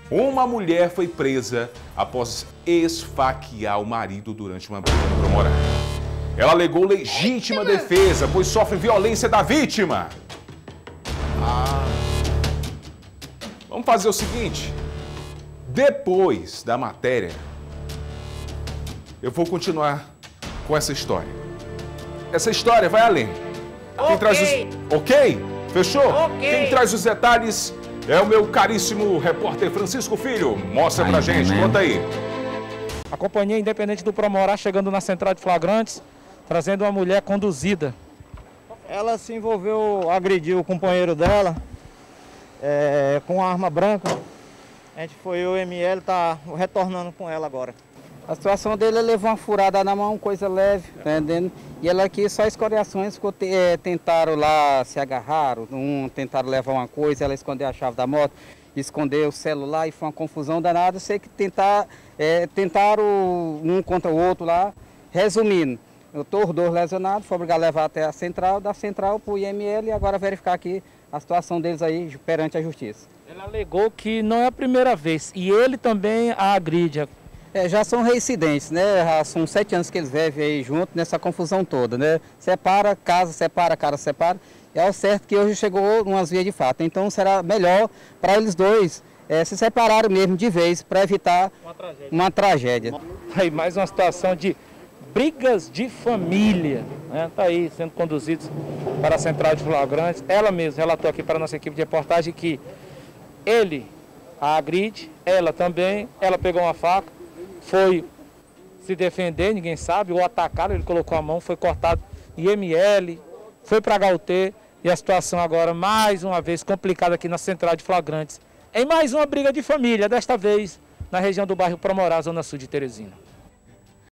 Uma mulher foi presa após esfaquear o marido durante uma briga no Promorá. Ela alegou legítima defesa, pois sofre violência da vítima. Vamos fazer o seguinte, depois da matéria, eu vou continuar com essa história. Essa história vai além. Quem traz os... Ok? Fechou? Quem traz os detalhes é o meu caríssimo repórter Francisco Filho. Mostra pra gente, conta aí. A Companhia Independente do Promorá chegando na central de flagrantes, trazendo uma mulher conduzida. Ela se envolveu, agrediu o companheiro dela com arma branca. A gente foi, o ML tá retornando com ela agora. A situação dele, ele levou uma furada na mão, coisa leve, tá entendendo? E ela aqui só escoriações, tentaram lá, se agarraram, tentaram levar uma coisa, ela escondeu a chave da moto, escondeu o celular e foi uma confusão danada. Sei que tentaram um contra o outro lá. Resumindo, eu estou os dois lesionados, foi obrigado a levar até a central, da central para o IML e agora verificar aqui a situação deles aí perante a justiça. Ela alegou que não é a primeira vez e ele também a agride. Já são reincidentes, né? Já são 7 anos que eles vivem aí junto nessa confusão toda, né? Separa, casa, separa, cara, separa. É o certo que hoje chegou umas vias de fato. Então será melhor para eles dois se separarem mesmo de vez para evitar uma tragédia. Aí mais uma situação de brigas de família, né? Tá aí sendo conduzidos para a central de flagrantes. Ela mesma relatou aqui para a nossa equipe de reportagem que ele a agride, ela também, ela pegou uma faca, foi se defender, ninguém sabe, ou atacaram, ele colocou a mão, foi cortado IML, foi para HUT e a situação agora, mais uma vez, complicada aqui na central de flagrantes. Em mais uma briga de família, desta vez na região do bairro Promorá, zona sul de Teresina.